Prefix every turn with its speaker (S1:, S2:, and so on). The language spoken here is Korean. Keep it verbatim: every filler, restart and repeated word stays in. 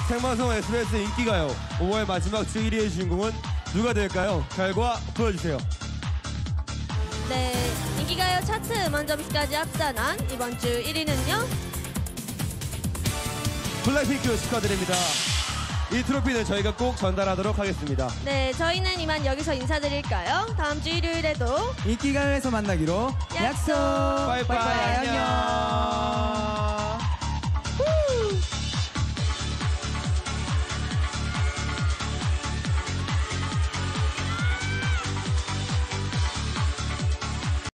S1: 생방송 에스비에스 인기가요 오월 마지막 주 일 위의 주인공은 누가 될까요? 결과 보여주세요.
S2: 네, 인기가요 차트 음원 점수까지 합산한 이번 주 일 위는요.
S1: 블랙핑크 축하드립니다. 이 트로피는 저희가 꼭 전달하도록 하겠습니다.
S2: 네, 저희는 이만 여기서 인사드릴까요? 다음 주 일요일에도
S3: 인기가요에서 만나기로
S2: 약속.
S3: 약속.
S1: 빠이빠이.
S3: 안녕.